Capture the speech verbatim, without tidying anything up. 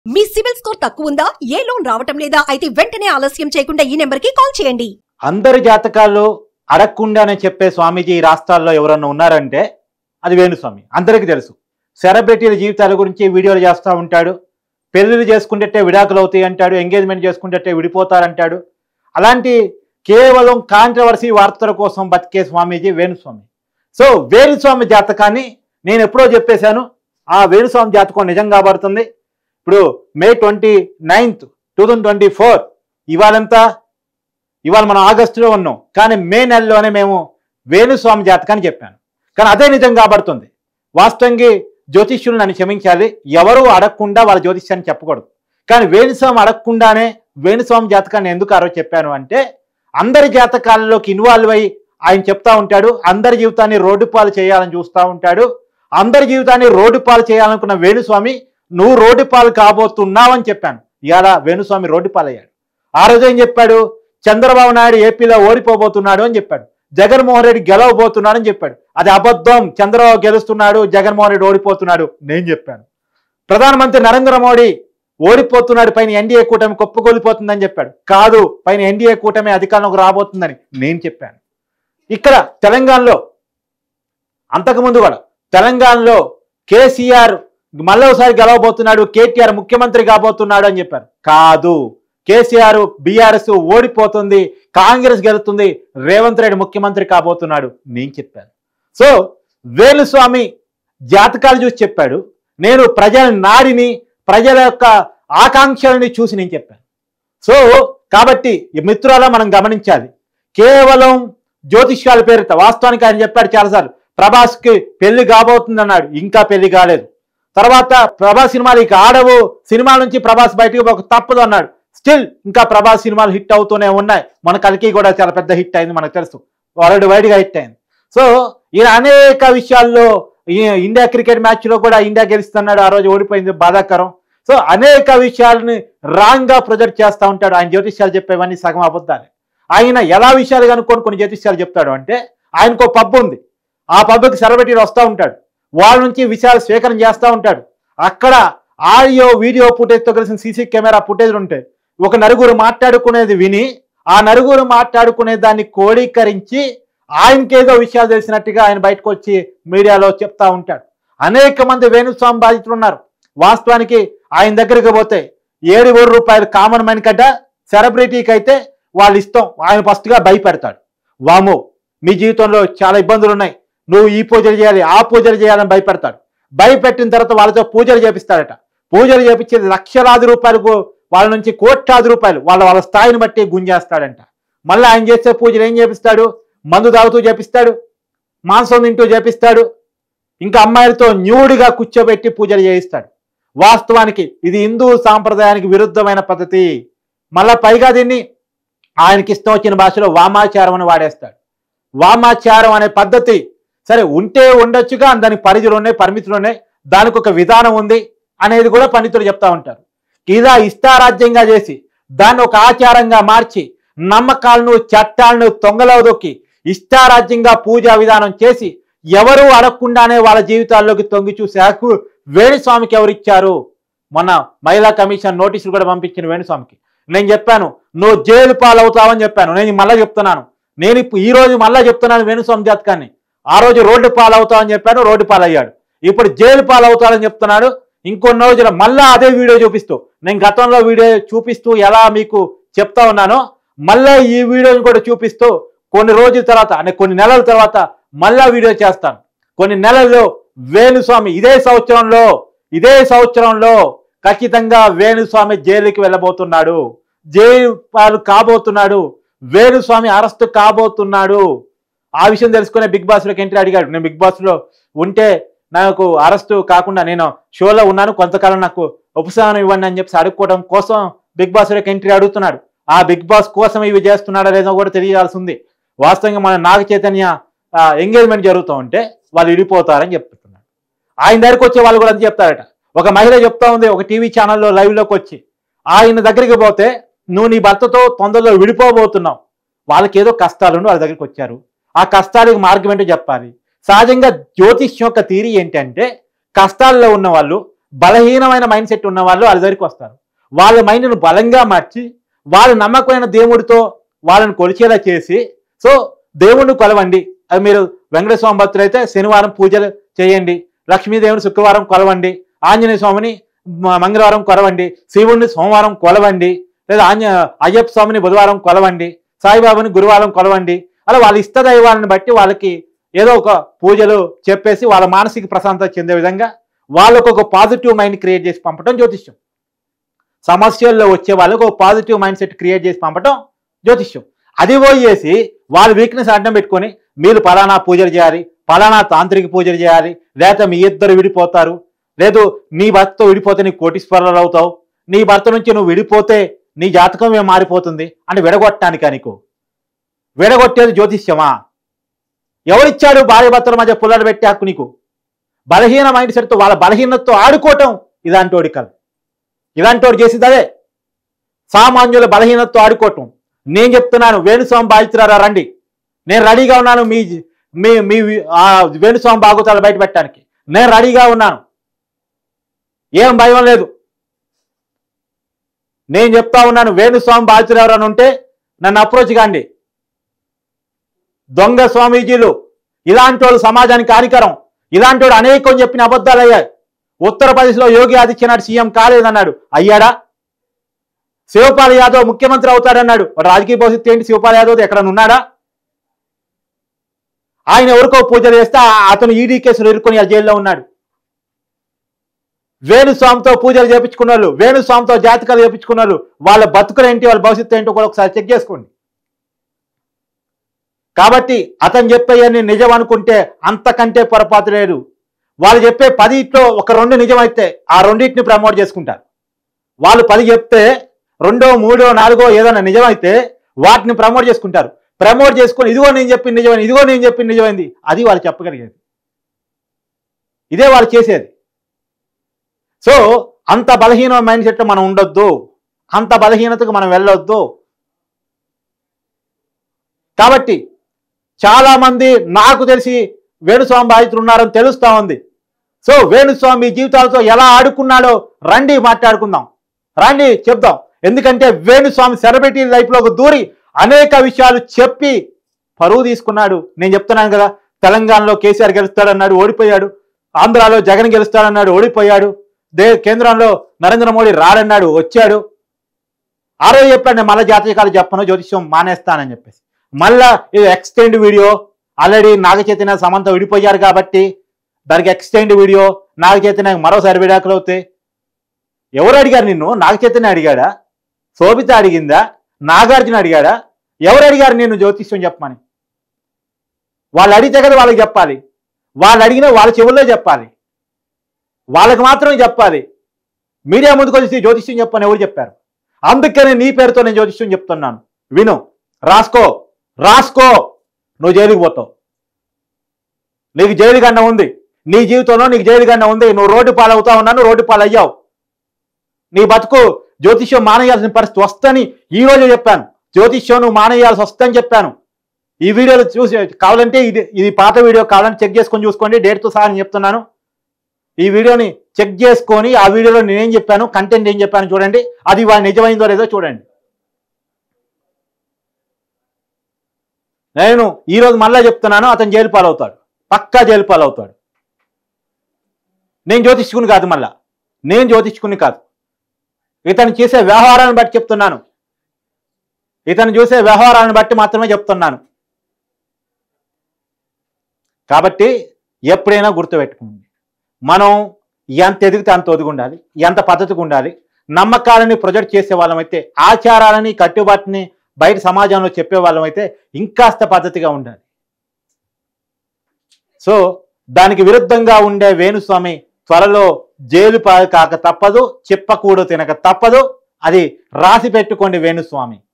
మీ CIBIL score తక్కువ ఉందా? ఏ loan రావటం లేదా? అయితే వెంటనే ఆలస్యం చేయకుండా ఈ నెంబర్ కి కాల్ చేయండి. అందరి జాతకాల్లో అడగకుండానే చెప్పే స్వామీజీ ఈ రాష్ట్రాల్లో ఎవరన్నా ఉన్నారంటే అది వేణుస్వామి. అందరికీ తెలుసు. సెలబ్రిటీల జీవితాల గురించి వీడియోలు చేస్తూ ఉంటాడు. పెళ్లిళ్ళు చేసుకుంటే విడాకులు అవుతాయి అంటాడు. ఎంగేజ్మెంట్ చేసుకుంటే విడిపోతారంటాడు. అలాంటి కేవలం కాంట్రవర్సీ వార్తల కోసం బతికే స్వామీజీ వేణుస్వామి. సో వేణుస్వామి జాతకాన్ని నేను ఎప్పుడో చెప్పేశాను. ఆ వేణుస్వామి జాతకం నిజం కాబడుతుంది. ఇప్పుడు May twenty ninth two thousand twenty four ఇవాళంతా ఇవాళ మనం ఆగస్టులో ఉన్నాం, కానీ మే నెలలోనే మేము వేణుస్వామి జాతకాన్ని చెప్పాను. కానీ అదే నిజం కాబడుతుంది. వాస్తవంగా జ్యోతిష్యులు నన్ను క్షమించాలి, ఎవరు అడగకుండా వాళ్ళ జ్యోతిష్యాన్ని చెప్పకూడదు. కానీ వేణుస్వామి అడగకుండానే వేణుస్వామి జాతకాన్ని ఎందుకు ఆ రోజు చెప్పాను అంటే, అందరి జాతకాలలోకి ఇన్వాల్వ్ అయ్యి ఆయన చెప్తా ఉంటాడు. అందరి జీవితాన్ని రోడ్డు పాలు చేయాలని చూస్తూ ఉంటాడు. అందరి జీవితాన్ని రోడ్డు పాలు చేయాలనుకున్న వేణుస్వామి నువ్వు రోడ్డు పాలు కాబోతున్నావు అని చెప్పాను. ఇవాళ వేణుస్వామి రోడ్డు పాలయ్యాడు. ఆ రోజు ఏం చెప్పాడు? చంద్రబాబు నాయుడు ఏపీలో ఓడిపోబోతున్నాడు అని చెప్పాడు. జగన్మోహన్ రెడ్డి గెలవబోతున్నాడు అని చెప్పాడు. అది అబద్ధం. చంద్రబాబు గెలుస్తున్నాడు, జగన్మోహన్ రెడ్డి ఓడిపోతున్నాడు నేను చెప్పాను. ప్రధానమంత్రి నరేంద్ర మోడీ ఓడిపోతున్నాడు, పైన ఎన్డీఏ కూటమి కుప్పకూలిపోతుందని చెప్పాడు. కాదు, పైన ఎన్డీఏ కూటమి అధికారంలోకి రాబోతుందని నేను చెప్పాను. ఇక్కడ తెలంగాణలో అంతకుముందు కూడా తెలంగాణలో కేసీఆర్ మళ్ళోసారి గెలవబోతున్నాడు, కేటీఆర్ ముఖ్యమంత్రి కాబోతున్నాడు అని చెప్పారు. కాదు, కేసీఆర్ బీఆర్ఎస్ ఓడిపోతుంది, కాంగ్రెస్ గెలుస్తుంది, రేవంత్ రెడ్డి ముఖ్యమంత్రి కాబోతున్నాడు నేను చెప్పాను. సో వేణుస్వామి జాతకాలు చూసి చెప్పాడు. నేను ప్రజల నాడిని, ప్రజల యొక్క ఆకాంక్షలని చూసి నేను చెప్పాను. సో కాబట్టి మిత్రుల మనం గమనించాలి. కేవలం జ్యోతిష్యాల పేరుతో వాస్తవానికి ఆయన చెప్పాడు చాలాసార్లు, ప్రభాస్కి పెళ్లి కాబోతుంది అన్నాడు, ఇంకా పెళ్లి కాలేదు. తర్వాత ప్రభాస్ సినిమాలు ఇక ఆడవు, సినిమాల నుంచి ప్రభాస్ బయటకు ఒక తప్పదు అన్నాడు. స్టిల్ ఇంకా ప్రభాస్ సినిమాలు హిట్ అవుతూనే ఉన్నాయి. మన కల్కి కూడా చాలా పెద్ద హిట్ అయింది, మనకు తెలుసు, వరల్డ్ వైడ్గా హిట్ అయింది. సో ఈయన అనేక విషయాల్లో ఇండియా క్రికెట్ మ్యాచ్లో కూడా ఇండియా గెలుస్తున్నాడు, ఆ రోజు ఓడిపోయింది, బాధాకరం. సో అనేక విషయాలని రాంగ్గా ప్రొజెక్ట్ చేస్తూ ఉంటాడు. ఆయన జ్యోతిష్యాలు చెప్పేవన్నీ సగం అబద్ధాలే. ఆయన ఎలా విషయాలు కనుక్కొని కొన్ని జ్యోతిష్యాలు చెప్తాడు అంటే, ఆయనకు పబ్ ఉంది, ఆ పబ్కి సెలబ్రిటీలు వస్తూ ఉంటాడు, వాళ్ళ నుంచి విషయాలు స్వీకరణ చేస్తూ ఉంటాడు. అక్కడ ఆడియో వీడియో ఫుటేజ్తో కలిసిన సీసీ కెమెరా ఫుటేజ్లు ఉంటాయి. ఒక నలుగురు మాట్లాడుకునేది విని ఆ నలుగురు మాట్లాడుకునే దాన్ని కోడీకరించి ఆయనకేదో విషయాలు తెలిసినట్టుగా ఆయన బయటకు వచ్చి మీడియాలో చెప్తా ఉంటాడు. అనేక మంది వేణుస్వామి బాధితులు ఉన్నారు. వాస్తవానికి ఆయన దగ్గరికి పోతే ఏడు వేల రూపాయలు కామన్ మ్యాన్ కట్ట, సెలబ్రిటీకి అయితే వాళ్ళు ఇష్టం. ఆయన ఫస్ట్గా భయపెడతాడు, వామో మీ జీవితంలో చాలా ఇబ్బందులు ఉన్నాయి, నువ్వు ఈ పూజలు చేయాలి, ఆ పూజలు చేయాలని భయపెడతాడు. భయపెట్టిన తర్వాత వాళ్ళతో పూజలు చేపిస్తాడట. పూజలు చేపించేది లక్షలాది రూపాయలకు, వాళ్ళ నుంచి కోట్లాది రూపాయలు వాళ్ళ వాళ్ళ స్థాయిని బట్టి గుంజేస్తాడంట. మళ్ళీ ఆయన చేసే పూజలు ఏం చేపిస్తాడు? మందు తాగుతూ చేపిస్తాడు, మాంసం తింటూ చేపిస్తాడు, ఇంకా అమ్మాయిలతో న్యూడ్గా కూర్చోబెట్టి పూజలు చేయిస్తాడు. వాస్తవానికి ఇది హిందూ సాంప్రదాయానికి విరుద్ధమైన పద్ధతి. మళ్ళా పైగా దీన్ని ఆయనకి ఇష్టం వచ్చిన భాషలో వామాచారం అని వాడేస్తాడు. వామాచారం అనే పద్ధతి సరే ఉంటే ఉండొచ్చుగా, దానికి పరిధులు ఉన్నాయి, పరిమితులు ఉన్నాయి, దానికి ఒక విధానం ఉంది అనేది కూడా పండితులు చెప్తా ఉంటారు. ఇలా ఇష్టారాజ్యంగా చేసి దాన్ని ఒక ఆచారంగా మార్చి నమ్మకాలను చట్టాలను తొంగలో దొక్కి ఇష్టారాజ్యంగా పూజా విధానం చేసి ఎవరు అడగకుండానే వాళ్ళ జీవితాల్లోకి తొంగి చూసే హక్కు వేణుస్వామికి ఎవరిచ్చారు? మొన్న మహిళా కమిషన్ నోటీసులు కూడా పంపించిన వేణుస్వామికి నేను చెప్పాను, నువ్వు జైలు పాలవుతావని చెప్పాను. నేను మళ్ళీ చెప్తున్నాను, నేను ఇప్పుడు ఈ రోజు మళ్ళీ చెప్తున్నాను వేణుస్వామి జాతకాన్ని. ఆ రోజు రోడ్డు పాలవుతావని చెప్పాను, రోడ్డు పాలయ్యాడు. ఇప్పుడు జైలు పాలవుతాడని చెప్తున్నాడు. ఇంకొన్ని రోజుల మళ్ళా అదే వీడియో చూపిస్తూ, నేను గతంలో వీడియో చూపిస్తూ ఎలా మీకు చెప్తా ఉన్నానో మళ్ళీ ఈ వీడియోని కూడా చూపిస్తూ కొన్ని రోజుల తర్వాత అంటే కొన్ని నెలల తర్వాత మళ్ళా వీడియో చేస్తాను. కొన్ని నెలల్లో వేణుస్వామి ఇదే సంవత్సరంలో ఇదే సంవత్సరంలో ఖచ్చితంగా వేణుస్వామి జైలుకి వెళ్ళబోతున్నాడు, జైలు పాలు కాబోతున్నాడు, వేణుస్వామి అరెస్ట్ కాబోతున్నాడు. ఆ విషయం తెలుసుకునే బిగ్ బాస్లోకి ఎంట్రీ అడిగాడు. నేను బిగ్ బాస్లో ఉంటే నాకు అరెస్టు కాకుండా నేను షోలో ఉన్నాను, కొంతకాలం నాకు ఉపశమనం ఇవ్వండి అని చెప్పి అడుక్కోవడం కోసం బిగ్ బాస్లోకి ఎంట్రీ అడుగుతున్నాడు. ఆ బిగ్ బాస్ కోసం ఇవి చేస్తున్నాడా లేదో కూడా తెలియాల్సి ఉంది. వాస్తవంగా మన నాగ చైతన్య ఎంగేజ్మెంట్ జరుగుతూ ఉంటే వాళ్ళు విడిపోతారని చెప్తున్నాడు. ఆయన దగ్గరికి వచ్చే వాళ్ళు కూడా అని చెప్తారట. ఒక మహిళ చెప్తా ఉంది ఒక టీవీ ఛానల్లో లైవ్లోకి వచ్చి, ఆయన దగ్గరికి పోతే నువ్వు నీ భర్తతో తొందరలో విడిపోబోతున్నావు, వాళ్ళకి ఏదో కష్టాలు వాళ్ళ దగ్గరికి వచ్చారు, ఆ కష్టాలకు మార్గం ఏంటో చెప్పాలి. సహజంగా జ్యోతిష్యం యొక్క థియరీ ఏంటంటే, కష్టాల్లో ఉన్న వాళ్ళు బలహీనమైన మైండ్ సెట్ ఉన్న వాళ్ళు వాళ్ళ దగ్గరికి వస్తారు. వాళ్ళ మైండ్ను బలంగా మార్చి వాళ్ళ నమ్మకమైన దేవుడితో వాళ్ళని కొలిచేలా చేసి, సో దేవుణ్ణి కొలవండి. అది మీరు వెంకటేశ్వర స్వామి భక్తులు అయితే శనివారం పూజలు చేయండి, లక్ష్మీదేవిని శుక్రవారం కొలవండి, ఆంజనేయ స్వామిని మంగళవారం కొలవండి, శివుణ్ణి సోమవారం కొలవండి, లేదా ఆంజ అయ్యప్ప స్వామిని బుధవారం కొలవండి, సాయిబాబాని గురువారం కొలవండి. అలా వాళ్ళ ఇష్టదైవాలను బట్టి వాళ్ళకి ఏదో ఒక పూజలు చెప్పేసి వాళ్ళ మానసిక ప్రశాంతత చెందే విధంగా వాళ్ళకు ఒక పాజిటివ్ మైండ్ క్రియేట్ చేసి పంపటం జ్యోతిష్యం. సమస్యల్లో వచ్చే వాళ్ళకు ఒక పాజిటివ్ మైండ్ సెట్ క్రియేట్ చేసి పంపటం జ్యోతిష్యం. అది పోయేసి వాళ్ళ వీక్నెస్ అడ్డం పెట్టుకొని మీరు పలానా పూజలు చేయాలి, పలానా తాంత్రిక పూజలు చేయాలి, లేకపోతే మీ ఇద్దరు విడిపోతారు, లేదు నీ భర్తతో విడిపోతే నీకు కోటీశ్వరులు అవుతావు, నీ భర్త నుంచి నువ్వు విడిపోతే నీ జాతకం ఏం మారిపోతుంది అంటే విడగొట్టడానికా? నీకు విడగొట్టేది జ్యోతిష్యమా? ఎవరిచ్చాడు భార్య భర్తల మధ్య పుల్లలు పెట్టే హక్కు నీకు? బలహీన మైండ్ సెట్తో వాళ్ళ బలహీనతతో ఆడుకోవటం ఇలాంటోడి కల ఇలాంటోడు చేసింది అదే. సామాన్యుల బలహీనతతో ఆడుకోవటం. నేను చెప్తున్నాను, వేణుస్వామి బాధితురారా రండి, నేను రెడీగా ఉన్నాను మీ మీ మీ వేణుస్వామి బాగోతాలు బయట పెట్టడానికి నేను రెడీగా ఉన్నాను, ఏం భయం లేదు. నేను చెప్తా ఉన్నాను, వేణుస్వామి బాధితులు ఎవరైనా ఉంటే నన్ను అప్రోచ్ కాండి. దొంగ స్వామీజీలు ఇలాంటి వాళ్ళు సమాజానికి హానికరం. ఇలాంటి వాడు అనేకం చెప్పిన అబద్ధాలు అయ్యాయి. ఉత్తరప్రదేశ్లో యోగి ఆదిత్యనాథ్ సీఎం కాలేదన్నాడు, అయ్యాడా? శివపాల్ యాదవ్ ముఖ్యమంత్రి అవుతాడన్నాడు, వాడు రాజకీయ భవిష్యత్తు ఏంటి? శివపాల్ యాదవ్ ఎక్కడ ఉన్నాడా? ఆయన ఎవరికో పూజలు చేస్తే అతను ఈడీ కేసులు ఇరుక్కొని జైల్లో ఉన్నాడు. వేణుస్వామితో పూజలు చేయించుకున్న వాళ్ళు, వేణుస్వామితో జాతకాలు చేయించుకున్న వాళ్ళు, వాళ్ళ బతుకులు ఏంటి, వాళ్ళ భవిష్యత్తు ఏంటో కూడా ఒకసారి చెక్ చేసుకోండి. కాబట్టి అతను చెప్పేయన్ని నిజం అనుకుంటే అంతకంటే పొరపాటు లేదు. వాళ్ళు చెప్పే పదిట్లో ఒక రెండు నిజమైతే ఆ రెండింటిని ప్రమోట్ చేసుకుంటారు. వాళ్ళు పది చెప్తే రెండో మూడో నాలుగో ఏదైనా నిజమైతే వాటిని ప్రమోట్ చేసుకుంటారు. ప్రమోట్ చేసుకొని ఇదిగో నేను చెప్పిన నిజమైంది, ఇదిగో నేను చెప్పిన నిజమైంది, అది వాళ్ళు చెప్పగలిగేది. ఇదే వాళ్ళు చేసేది. సో అంత బలహీన మైండ్ సెట్ మనం ఉండొద్దు, అంత బలహీనతకు మనం వెళ్ళొద్దు. కాబట్టి చాలా మంది నాకు తెలిసి వేణుస్వామి బాధితులు ఉన్నారని తెలుస్తా ఉంది. సో వేణుస్వామి జీవితాలతో ఎలా ఆడుకున్నాడో రండి మాట్లాడుకుందాం, రండి చెప్దాం. ఎందుకంటే వేణుస్వామి సెలబ్రిటీ లైఫ్లోకి దూరి అనేక విషయాలు చెప్పి పరువు తీసుకున్నాడు. నేను చెప్తున్నాను కదా, తెలంగాణలో కేసీఆర్ గెలుస్తాడన్నాడు, ఓడిపోయాడు. ఆంధ్రాలో జగన్ గెలుస్తాడన్నాడు, ఓడిపోయాడు. దే కేంద్రంలో నరేంద్ర మోడీ రాడన్నాడు, వచ్చాడు. ఆ రోజు చెప్పాడు నేను మళ్ళీ జాతకాలు చెప్పను, జ్యోతిష్యం మానేస్తానని చెప్పేసి. మళ్ళా ఇది extend video, already Naga Chaitanya Samantha విడిపోయారు కాబట్టి దానికి ఎక్స్టెండ్ వీడియో, నాగ చైతన్య మరోసారి విడాకులు అవుతాయి. ఎవరు అడిగారు నిన్ను? నాగ చైతన్య అడిగాడా? శోభిత అడిగిందా? నాగార్జున అడిగాడా? ఎవరు అడిగారు నిన్ను జ్యోతిష్యం చెప్పమని? వాళ్ళు అడిగితే కదా వాళ్ళకి చెప్పాలి. వాళ్ళు అడిగినా వాళ్ళ చెవుల్లో చెప్పాలి, వాళ్ళకి మాత్రమే చెప్పాలి. మీడియా ముందుకు వచ్చి జ్యోతిష్యం చెప్పని ఎవరు చెప్పారు? అందుకనే నీ పేరుతో నేను జ్యోతిష్యం చెప్తున్నాను, విను, రాసుకో రాసుకో నువ్వు జైలుకి పోతావు. నీకు జైలు గండ ఉంది, నీ జీవితంలో నీకు జైలు గండ ఉంది. నువ్వు రోడ్డు పాలవుతా ఉన్నాను, రోడ్డు పాలు అయ్యావు. నీ బతుకు జ్యోతిష్యం మానేయాల్సిన పరిస్థితి వస్తని ఈ రోజే చెప్పాను. జ్యోతిష్యం నువ్వు మానేయాల్సి వస్తుందని చెప్పాను. ఈ వీడియోలు చూసి కావాలంటే ఇది ఇది పాత వీడియో కావాలంటే చెక్ చేసుకొని చూసుకోండి, డేట్తో సహా నేను చెప్తున్నాను. ఈ వీడియోని చెక్ చేసుకొని ఆ వీడియోలో నేనేం చెప్పాను, కంటెంట్ ఏం చెప్పాను చూడండి. అది వాళ్ళు నిజమైందో లేదో చూడండి. నేను ఈరోజు మళ్ళీ చెప్తున్నాను, అతను జైలు పాలవుతాడు, పక్కా జైలు పాలవుతాడు. నేను జ్యోతిష్కుని కాదు, మళ్ళా నేను జ్యోతిష్కుని కాదు. ఇతను చేసే వ్యవహారాన్ని బట్టి చెప్తున్నాను, ఇతను చూసే వ్యవహారాన్ని బట్టి మాత్రమే చెప్తున్నాను. కాబట్టి ఎప్పుడైనా గుర్తుపెట్టుకోండి, మనం ఎంత ఎదిగితే అంత ఒదిగి ఉండాలి, ఎంత పద్ధతిగా ఉండాలి. నమ్మకాలని ప్రొజెక్ట్ చేసే వాళ్ళమైతే, ఆచారాలని కట్టుబాటుని బయట సమాజంలో చెప్పే వాళ్ళమైతే ఇంకాస్త పద్ధతిగా ఉండాలి. సో దానికి విరుద్ధంగా ఉండే వేణుస్వామి త్వరలో జైలు కాక తప్పదు, చెప్పకూడదు తినక తప్పదు. అది రాసి పెట్టుకోండి వేణుస్వామి.